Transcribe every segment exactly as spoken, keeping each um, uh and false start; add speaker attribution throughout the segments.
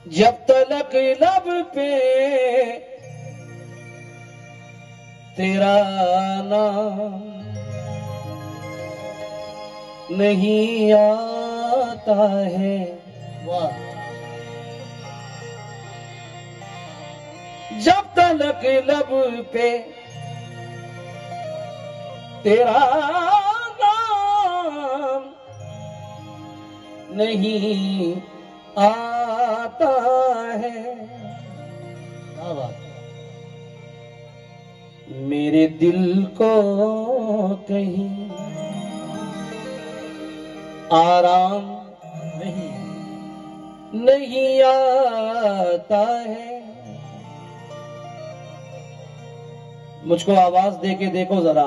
Speaker 1: जब तलक लब पे तेरा नाम नहीं आता है,
Speaker 2: वाह,
Speaker 1: जब तलक लब पे तेरा नाम नहीं आता है,
Speaker 2: क्या बात,
Speaker 1: मेरे दिल को कहीं आराम
Speaker 2: नहीं
Speaker 1: नहीं आता है। मुझको आवाज दे के देखो जरा,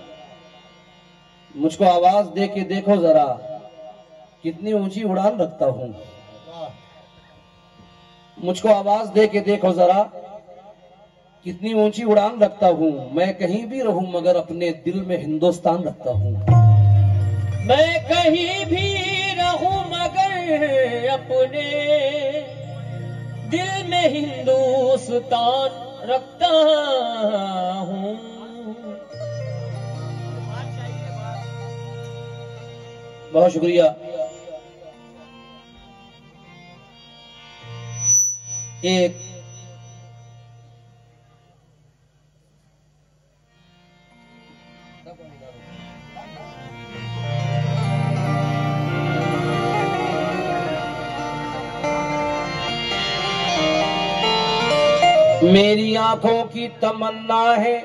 Speaker 1: मुझको आवाज दे के देखो जरा, कितनी ऊंची उड़ान रखता हूं।
Speaker 2: वाह,
Speaker 1: मुझको आवाज दे के देखो जरा, कितनी ऊंची उड़ान रखता हूं। मैं कहीं भी रहूं मगर अपने दिल में हिंदुस्तान रखता हूं।
Speaker 3: मैं कहीं भी रहूं मगर अपने दिल में हिंदुस्तान रखता हूं।
Speaker 1: बहुत शुक्रिया। एक मेरी आंखों की तमन्ना है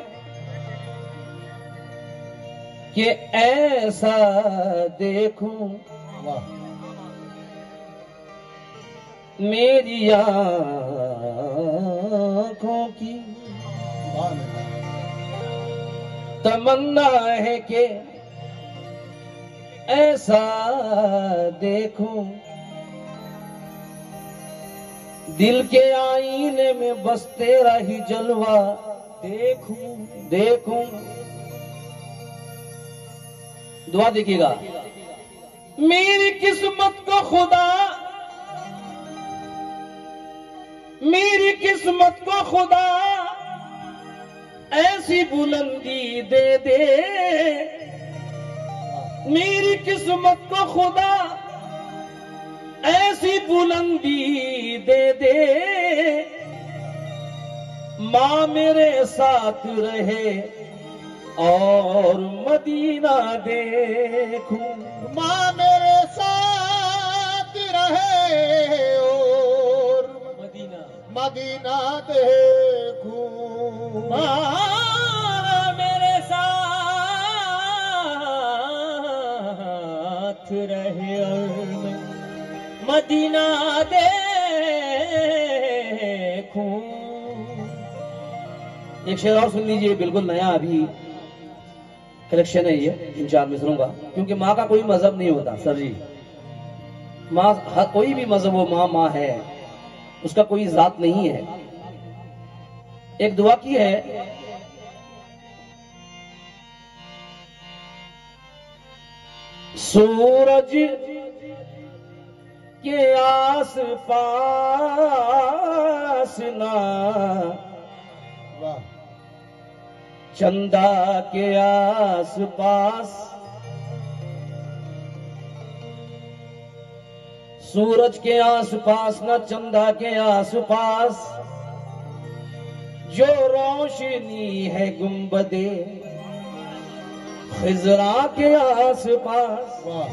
Speaker 1: कि ऐसा देखूं,
Speaker 2: वाह,
Speaker 1: मेरी आंखों की
Speaker 2: वाह, वाह,
Speaker 1: तमन्ना है कि ऐसा देखूं, दिल के आईने में बस तेरा ही जलवा देखूं देखूं। दुआ देखिएगा। मेरी किस्मत को खुदा, मेरी किस्मत को खुदा ऐसी बुलंदी दे दे, मेरी किस्मत को खुदा ऐसी बुलंदी दे दे, माँ मेरे साथ रहे और मदीना देखूं,
Speaker 2: माँ मेरे साथ रहे और
Speaker 3: मदीना
Speaker 2: मदीना देखूं,
Speaker 3: माँ मेरे साथ रहे और मदीना देखूं।
Speaker 1: एक शेर और सुन लीजिए, बिल्कुल नया अभी कलेक्शन है ये इन चार मिसरों का, क्योंकि माँ का कोई मजहब नहीं होता सर जी। माँ हर कोई भी मजहब हो, माँ माँ है, उसका कोई जात नहीं है। एक दुआ की है, सूरज के आस पास ना,
Speaker 2: वाह,
Speaker 1: चंदा के आस पास, सूरज के आस पास ना चंदा के आस पास, जो रोशनी है गुंबदे खिजरा के आस पास।
Speaker 2: वाह,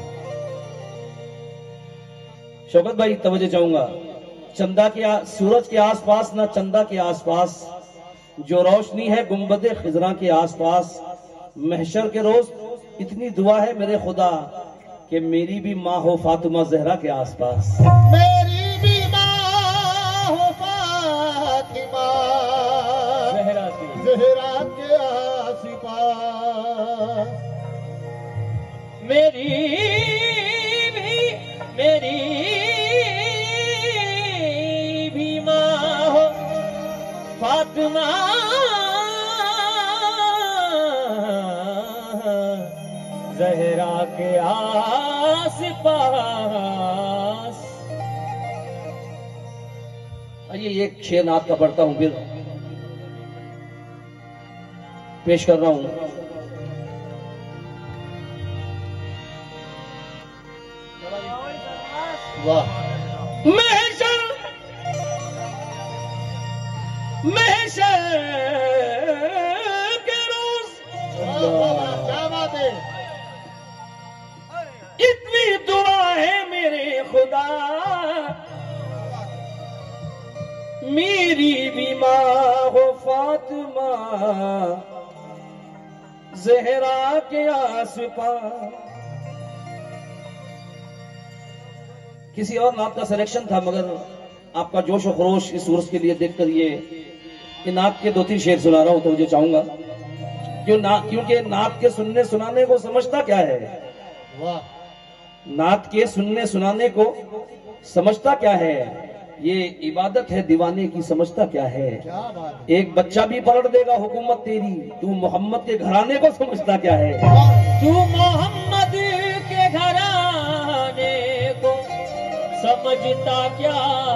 Speaker 1: शौकत भाई तवज्जो चाहूंगा, चंदा के आ, सूरज के आसपास ना चंदा के आसपास, जो रोशनी है गुंबदे खिजरा के आसपास, महशर के रोज इतनी दुआ है मेरे खुदा कि मेरी भी माँ हो फातिमा जहरा के आसपास।
Speaker 2: मेरी भी माँ हो फातिमा
Speaker 3: जहरा की
Speaker 2: ज़हरा के आस-पास,
Speaker 3: मेरी भी मेरी भी माँ हो फातिमा जहरा के आस पास।
Speaker 1: आइए एक शेर नाथ का पढ़ता हूं, फिर पेश कर रहा हूं।
Speaker 2: वाह
Speaker 1: महशर महशर के रोज
Speaker 2: वाह, वाह, क्या बात है।
Speaker 1: इतनी दुआ है मेरे खुदा, मेरी भी माँ हो फातिमा ज़हरा के आस-पास। किसी और नात का सिलेक्शन था, मगर आपका जोश और खरोश इस सूरज के लिए देखकर ये ये नात के दो तीन शेर सुना रहा हूं, तो मुझे चाहूंगा क्यों ना, क्योंकि नात के सुनने सुनाने को समझता क्या है,
Speaker 2: वाह
Speaker 1: नात के सुनने सुनाने को समझता क्या है, ये इबादत है दीवाने की समझता क्या है।
Speaker 2: क्या बात है।
Speaker 1: एक बच्चा भी पलट देगा हुकूमत तेरी, तू मोहम्मद के घराने को समझता क्या है।
Speaker 3: तू मोहम्मद के घराने को समझता क्या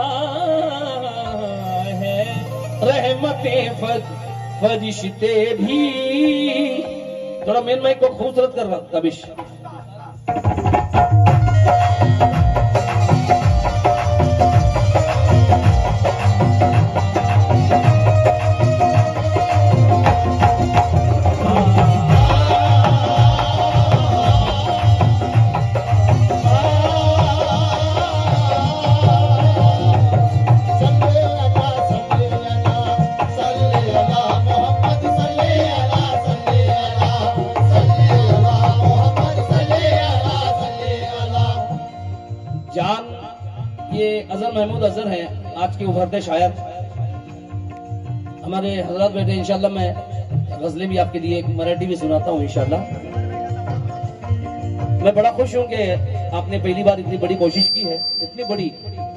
Speaker 3: है।
Speaker 1: रहमतें फज फरिश्ते भी, थोड़ा मेन माइक को खूबसूरत कर रहा कबिश। जान ये अजहर महमूद अजहर हैं, आज के उभरते शायर हमारे हजरत बैठे। इंशाल्लाह मैं गजलें भी आपके लिए एक मराठी भी सुनाता हूँ इंशाल्लाह। मैं बड़ा खुश हूँ कि आपने पहली बार इतनी बड़ी कोशिश की है, इतनी बड़ी।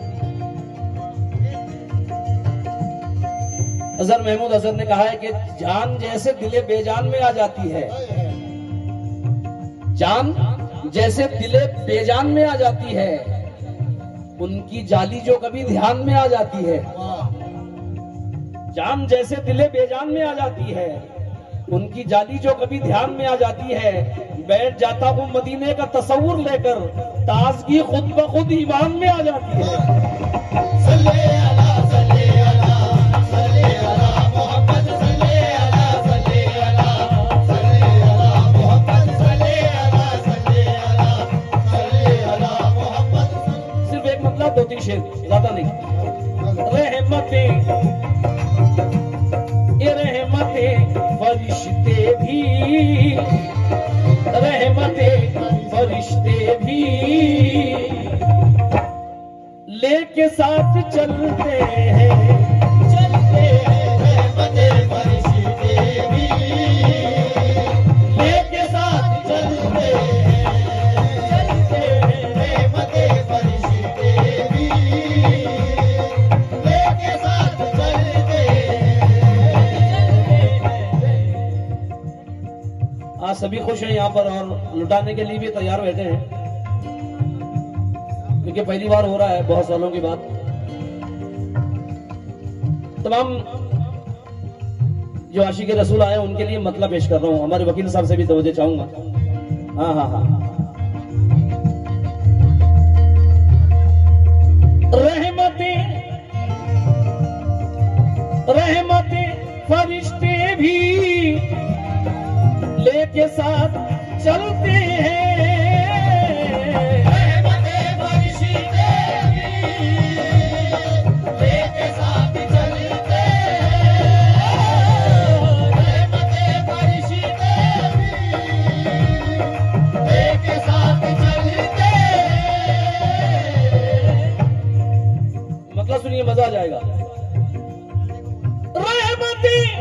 Speaker 1: अजहर महमूद अजहर ने कहा है कि जान जैसे दिले बेजान में आ जाती है, जान जैसे दिले बेजान में आ जाती है, उनकी जाली जो कभी ध्यान में आ जाती है। जान जैसे दिले बेजान में आ जाती है, उनकी जाली जो कभी ध्यान में आ जाती है। बैठ जाता हूँ मदीने का तस्वुर लेकर, ताजगी खुद ब खुद ईमान में आ जाती है।
Speaker 2: सल्ले अला सल्ले अला सल्ले अला मोहम्मद सल्ले अला सल्ले अला सल्ले अला मोहम्मद सल्ले अला सल्ले अला सल्ले अला मोहम्मद।
Speaker 1: सिर्फ एक मतलब दो तीन शेर, ज्यादा नहीं। रहमतें ये रहमतें फरिश्ते भी, रहमतें फरिश्ते भी लेके साथ चलते हैं,
Speaker 2: चलते हैं रहमतें फरिश्ते भी लेके साथ चलते हैं, चलते हैं रहमतें फरिश्ते भी लेके साथ चलते हैं।
Speaker 1: आज सभी खुश हैं यहाँ पर और लुटाने के लिए भी तैयार बैठे हैं, क्योंकि पहली बार हो रहा है बहुत सालों के बाद। तमाम जो आशिक रसूल आए उनके लिए मतलब पेश कर रहा हूँ। हमारे वकील साहब से भी तवज्जो चाहूंगा। हाँ हाँ हाँ रहमतें रहमतें फरिश्ते भी लेके साथ चलते हैं,
Speaker 2: रहमतें फरिश्ते भी लेके साथ चलते हैं, रहमतें फरिश्ते भी लेके साथ चलते हैं।
Speaker 1: मतलब सुनिए मजा आ जाएगा। रहमतें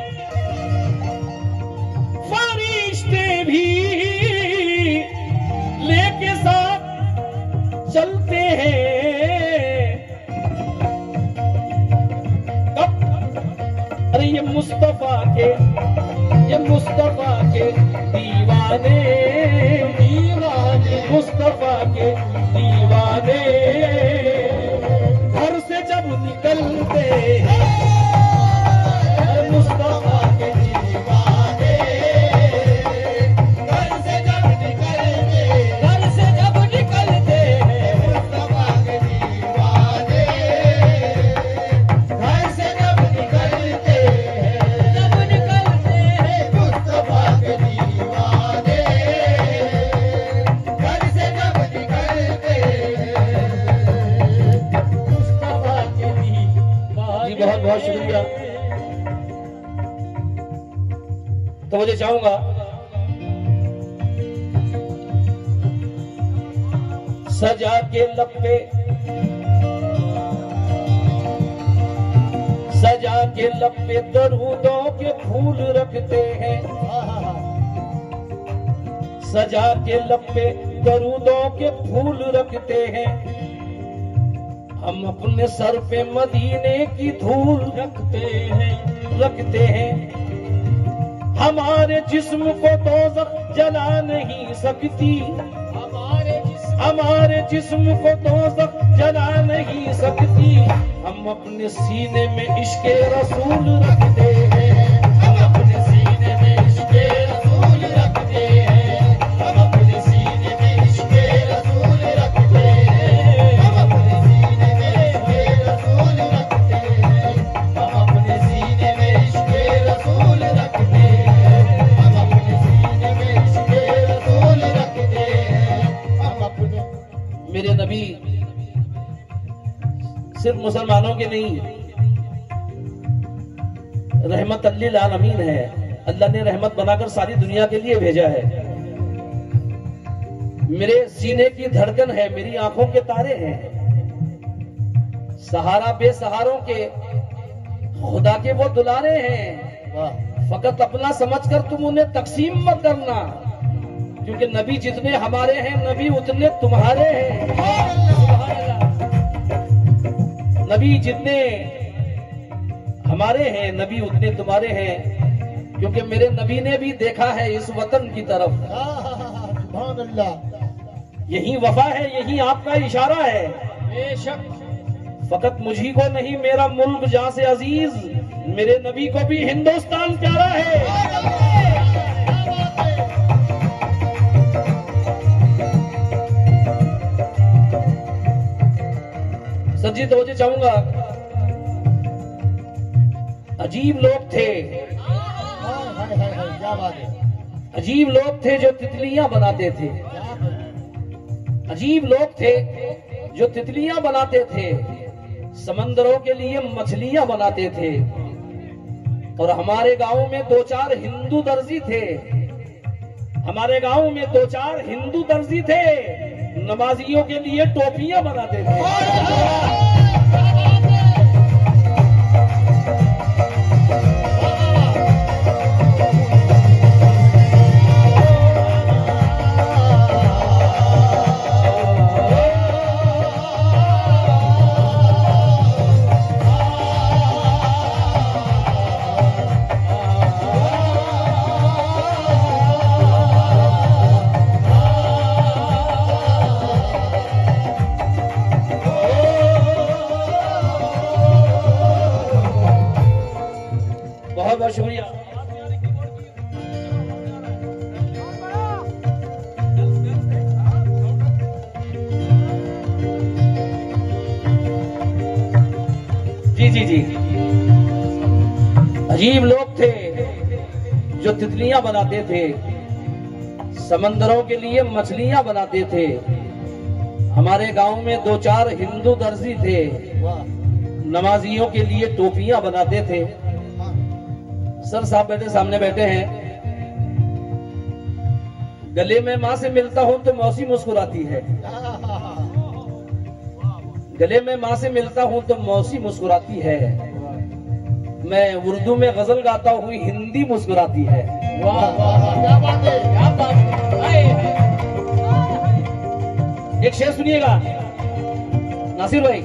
Speaker 1: फरिश्ते भी लेके साथ चलते हैं। कब? अरे ये मुस्तफा के ये मुस्तफा के दीवाने दीवाने मुस्तफा के दीवाने घर से जब निकलते हैं मुस्तफा के दीवाने, घर से जब निकलते
Speaker 3: घर से जब निकलते हैं
Speaker 1: मुस्तफा के दीवाने, घर से जब निकलते
Speaker 3: जब निकलते हैं
Speaker 1: मुस्तफा के दीवाने, घर से जब निकलते
Speaker 3: मुस्तफा के दीवाने।
Speaker 1: जी बहुत बहुत शुक्रिया। तो मुझे चाहूंगा सजा के लपे सजा के लपे दरूदों के फूल रखते हैं, सजा के लपे दरूदों के फूल रखते हैं, हम अपने सर पे मदीने की धूल
Speaker 3: रखते हैं
Speaker 1: रखते हैं, हमारे जिस्म को दोज़ख जला नहीं सकती,
Speaker 3: हमारे जिस्म
Speaker 1: हमारे जिस्म को दोज़ख जला नहीं सकती, हम अपने सीने में इश्क़े रसूल रखते हैं, हम अपने सीने में इश्क़े रसूल रखते हैं, हम अपने सीने में इश्क़े रसूल रखते हैं, हम अपने सीने में इश्क़े रसूल रखते हैं, हम अपने सीने में इश्क़े रसूल रखते हैं, हम अपने सीने में इश्क़े रसूल रखते हैं, हम अपने। मेरे नबी सिर्फ मुसलमानों के नहीं, रहमत लिल आलमीन है। अल्लाह ने रहमत बनाकर सारी दुनिया के लिए भेजा है। मेरे सीने की धड़कन है, मेरी आंखों के तारे हैं, सहारा बेसहारों के खुदा के वो दुलारे हैं। फकत अपना समझकर तुम उन्हें तकसीम मत करना, क्योंकि नबी जितने हमारे हैं नबी उतने तुम्हारे हैं। नबी जितने हमारे हैं नबी उतने तुम्हारे हैं, क्योंकि मेरे नबी ने भी देखा है इस वतन की तरफ। यही वफा है, यही आपका इशारा है।
Speaker 3: बेशक
Speaker 1: फकत मुझी को नहीं, मेरा मुल्क जहां से अजीज, मेरे नबी को भी हिंदुस्तान प्यारा है। सर जी तो मुझे चाहूंगा, अजीब लोग थे,
Speaker 2: क्या बात है,
Speaker 1: अजीब लोग थे जो तितलियां बनाते थे, अजीब लोग थे जो तितलियां बनाते थे, समंदरों के लिए मछलियां बनाते थे। और हमारे गांव में दो चार हिंदू दर्जी थे, हमारे गांव में दो चार हिंदू दर्जी थे, नमाजियों के लिए टोपियां बनाते थे। बहुत बहुत शुक्रिया। जी जी जी अजीब लोग थे जो तितलियां बनाते थे, समंदरों के लिए मछलियां बनाते थे। हमारे गांव में दो चार हिंदू दर्जी थे, नमाजियों के लिए टोपियां बनाते थे। सर साहब बैठे सामने बैठे हैं, गले में माँ से मिलता हूं तो मौसी मुस्कुराती है, गले में माँ से मिलता हूं तो मौसी मुस्कुराती है, मैं उर्दू में गजल गाता हुई हिंदी मुस्कुराती है।
Speaker 2: वाह वाह, क्या बात है,
Speaker 3: क्या बात है। आए, आए।
Speaker 1: एक शेर सुनिएगा नासिर भाई।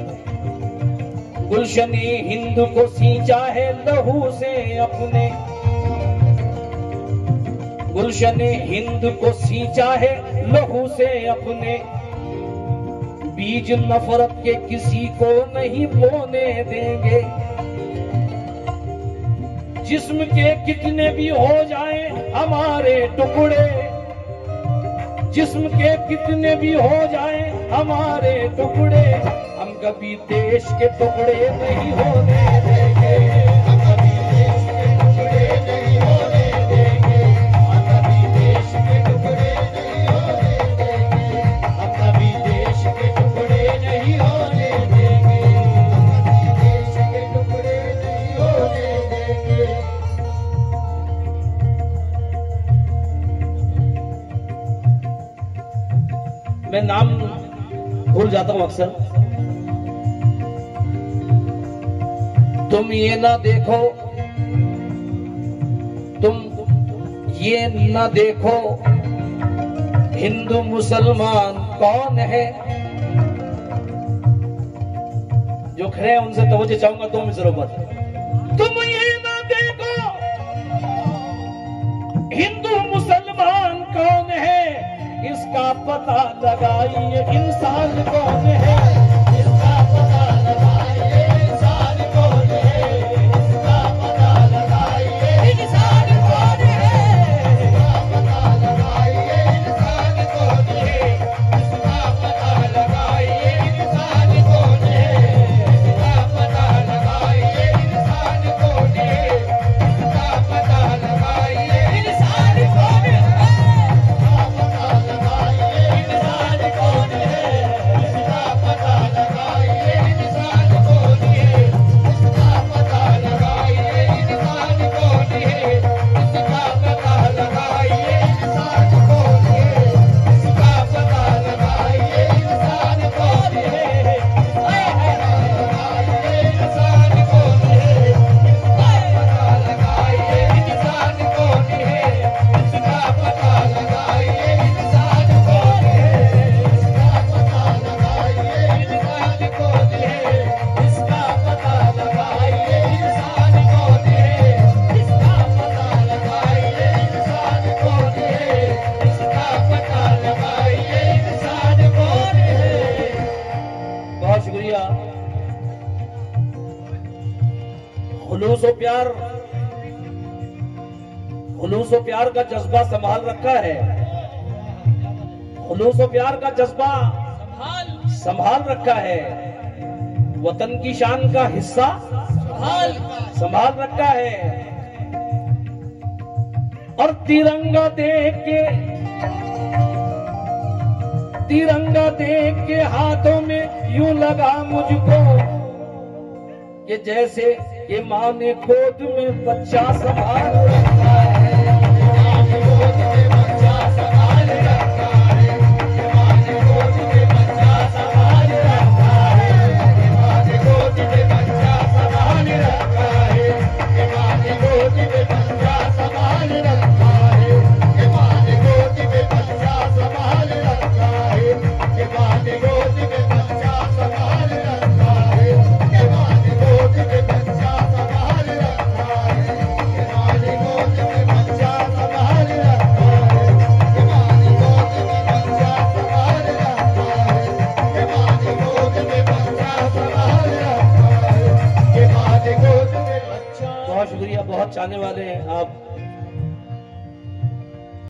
Speaker 1: गुलशनी हिंद को सींचा है लहू से अपने, गुलशन हिंद को सींचा है लहू से अपने, बीज नफरत के किसी को नहीं बोने देंगे। जिस्म के कितने भी हो जाएं हमारे टुकड़े, जिस्म के कितने भी हो जाएं हमारे टुकड़े, हम कभी देश के टुकड़े नहीं होने देंगे। हम कभी देश के टुकड़े नहीं होने देंगे। हम कभी देश के टुकड़े नहीं होने देंगे। हम कभी देश के टुकड़े नहीं होने देंगे। हम कभी देश के टुकड़े नहीं होने देंगे। मैं नाम भूल जाता हूं अक्सर। तुम ये ना देखो, तुम ये ना देखो हिंदू मुसलमान कौन है। जो खड़े हैं उनसे तवज्जो चाहूंगा दो मिसरों पर। तुम ये ना देखो हिंदू मुसलमान कौन है, इसका पता लगाइए इंसान कौन है। इसका पता लगाइए इंसान कौन है। इसका पता लगाइए इंसान कौन है। इसका पता लगाइए इंसान कौन है। इसका पता लगाइए इंसान कौन है। इसका पता लगाइए इंसान कौन है। इसका पता लगाइए इंसान कौन है। खुलूस और प्यार, खुलूस और प्यार का जज्बा संभाल रखा है। खुलूस और प्यार का जज्बा संभाल संभाल रखा है। वतन की शान का हिस्सा संभाल संभाल रखा है। और तिरंगा देख के तिरंगा देख के हाथों में यूं लगा मुझको कि जैसे ये माँ ने गोद में बच्चा संभाल रखा है। माँ ने गोद में बच्चा संभाल रखा है। माँ ने गोद में बच्चा संभाल रखा है। माँ ने गोद में बच्चा संभाल रखा है। माँ ने गोद में बच्चा संभाल रखा है। माँ ने गोद में बच्चा संभाल रखा है। माँ ने गोद में बच्चा संभाल रखा है। माँ ने गोद में बच्चा संभाल रखा है। माँ ने गोद में बच्चा संभाल रखा है। माँ ने गोद में बच्चा संभाल रखा है। माँ ने गोद में बच्चा संभाल रखा है। माँ ने गोद में बच्चा। बहुत शुक्रिया, बहुत चाहने वाले हैं आप।